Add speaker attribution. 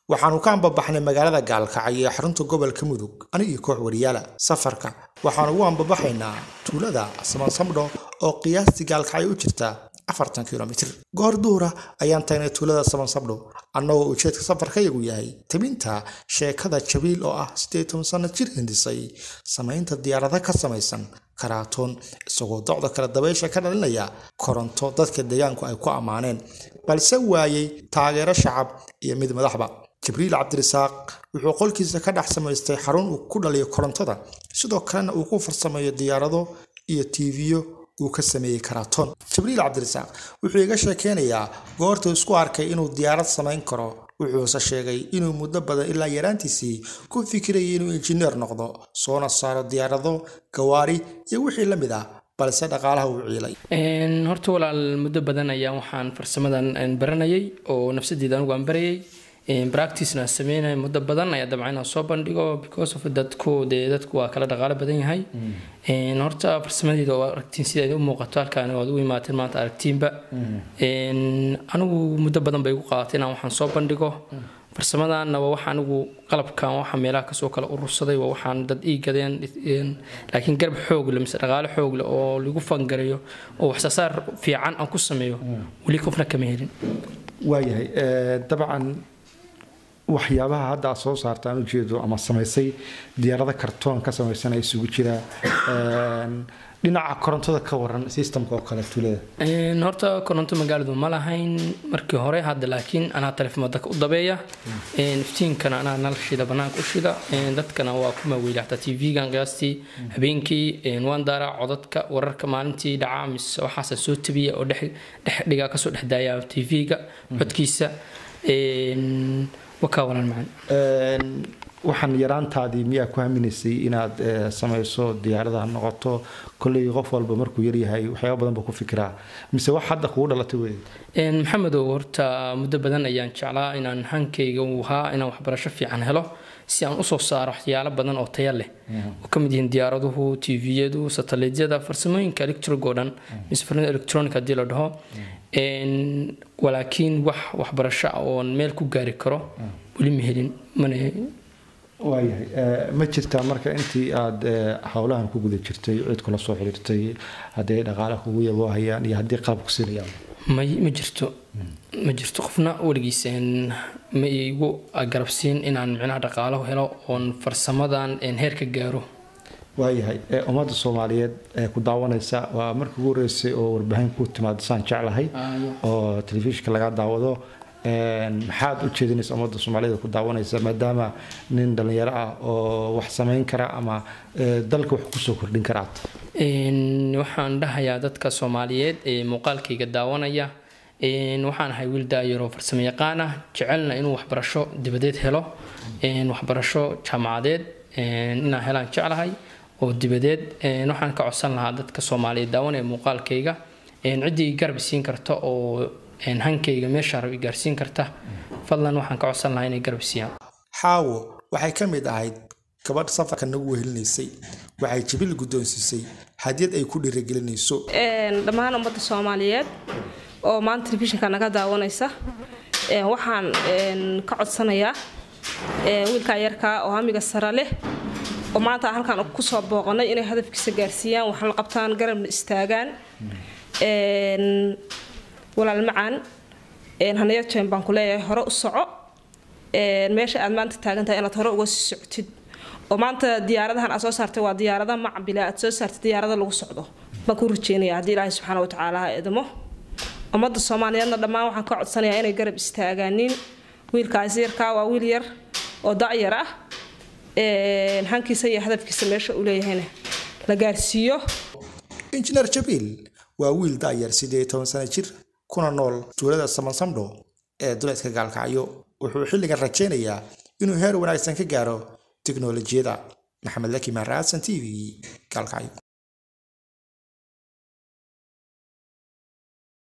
Speaker 1: waxaanu ka ambabaxnay magaalada Gaalkacyo ee xarunta gobolka Mudug aniga koox wariyaala safarka waxaanu ugu ambabaxaynaa tuulada Samansamdo oo qiyaastii Gaalkacyo u jirta 40 kilomitir goor duura ayaan tagnay tuulada Samansamdo annagoo ujeedka safarkayagu yahay tabinta sheekada Jabiil oo ah 18 sano jir hindisay samaynta diyaarada ka samaysan karaatoon isagoo docda kala dabaysha ka dhalinaya koronto dadka deegaanku ay ku amaaneen balse waayay taageero shacab iyo mid madaxba Jibriil Cabdirasaaq wuxuu qolkiisa ka dhax samaystay xarun uu ku dhaliyo korontada sidoo kalena uu ku farsameeyo diyaarado iyo TV-yo uu ka sameeyay karaatoon Jibriil Cabdirasaaq wuxuu iga sheekeynayaa goorta isku arkay inuu diyaarad samayn karo wuxuu sheegay inuu muddo badan ilaa yaraantiisii ku fikirayay inuu injineer noqdo soona saaro diyaarado gawaari iyo wixii la mid ah balse dhaqaalaha uu ciilay
Speaker 2: horta walaal muddo badan ayaan waxaan farsamadan baranayay oo nafsadeeda anigu aan barayay practice-na sameynay muddo badan ayaa dabcan soo bandhigo because of dadku waa kala dhaqaale badan yahay horta farsamadeeda oo aragtiin sida ay u muuqato halkaan oo u imaateen maanta aragtiinba anigu muddo badan bay ugu qaadatay inaan waxaan soo bandhigo farsamadan waa waxaan anigu qalabkan waxa meelaha ka soo kala urursaday waa waxaan dad ii gadeen laakiin garab xoog leh mise dhaqaale xoog leh oo lagu fangareeyo oo wax saar fiican aan ku sameeyo wali qofna kama helin
Speaker 3: waayahay dabcan waxyaabaha hadda soo saartaan u jeedo ama samaysay diyaarada kartoon ka samaysan ay isugu jira dhinaca korontada ka waran systemka oo kale tuulada
Speaker 2: horta koronto magaaladu ma lahayn markii hore hadda laakiin ana telefoonada u dabeeya iftiinkana ana nalshida banaanka u shida dadkana waa kuma weylahta TV-gan qiyaastii habeenkii waan daara codadka wararka maalintii dhaca mis waxa soo tabiya oo dhiga ka soo dhaxdaaya TV-ga codkiisa وكاولا معا
Speaker 3: waxaan yaraantaadii miyaa ku haminaysay inaad samayso diyaaradaha noqoto kulli qof walba markuu yar yahay waxyaabo badan ku fikiraa mise wax hadda kugu dhalatay weey
Speaker 2: maxamed horta muddo badan ayaan jeclaa inaan hankayga u ahaa inaan waxbarasho fiican helo si aan u soo saaro waxyaalo badan oo tayo leh oo kamid yihiin diyaaraduhu TV-yadu satellite-yada farsamooyinka electronic mise farsamada electronic hadii la dhaho walaakiin waxbarasho oo meel ku gaari karo wali ma helin mana
Speaker 3: waayahay ma jirtaa marka intii aad hawlahan ku guda jirtay cid kula soo xiriirtay hadii dhaqaale kugu yabo hayaan iyo hadii qalab ku siinayaan ma jirto qofna waligiiseen ma igu garabsiin inaan macnaha dhaqaale helo oo farsamadan heer ka gaaro waayahay ummadda Soomaaliyeed ee ku daawanaysa waa markii ugu horeysay oo warbaahin ku timaad saan jeclahay oo telefishinka laga daawado maxaad u jeedinaysaa ummadda Soomaaliyeed ku daawanaysa maadaama nin dhalinyaro ah oo wax sameyn kara ama dalka wax ku soo kordhin kara
Speaker 2: waxaan dhahayaa dadka Soomaaliyeed ee muuqaalkayga daawanaya waxaan ahay wiil daayiro farsamo yaqaan ah jecelna inuu waxbarasho dibadeed helo waxbarasho jaamacadeed inaan helaan jeclahay oo dibadeed waxaan ka codsan lahaa dadka Soomaaliyeed daawanaya muuqaalkayga cidii garab siin karto oo hankayga meesha rab gaarsiin karta fadlan waxaan ka codsan lahaa inay garab siiyaan
Speaker 1: xaawo waxay ka mid ahayd gabadh safarka nagu wehelinaysay waxay Jibriil guddoonsiisay hadiyad ay ku dhiirigelinayso
Speaker 4: dhammaan ummadda Soomaaliyeed oo maanta telefishinka naga daawanaysa waxaan ka codsanayaa wiilka yarka oo amiga sare leh oo maanta halkan ku soo booqanay inay hadafkiisa gaarsiiyaan wax la qabtaan garabna istaagaan walaal macaan hanaya jeen baan ku leeyahay hore u soco meesha aad maanta taagan tahay inaad hore uga sii socotid oo maanta diyaaradahan aad soo saartay waa diyaarada macbila aad soo saartay diyaarada lagu socdo baan ku rajeynayaa hadii Ilaahay subxaanahu wa ta'aala ha eedamo ummadda Soomaaliyeedna dhammaan waxaan ka codsanayaa inay garab istaagaaniin wiilkaas yarka waa wiil yar oo da'yar ah hankiisa iyo hadafkiisa meesha u leeyahayna la gaarsiiyo
Speaker 1: injineer Jabiil waa wiil da'yar 18 sano jir kuna nool tuulada Samansamdo ee duleedka Gaalkacyo wuxuu xilligan rajeynayaa inuu heer wanaagsan ka gaaro tiknoolajiyada Maxamed Laki Maraasan TV Gaalkacyo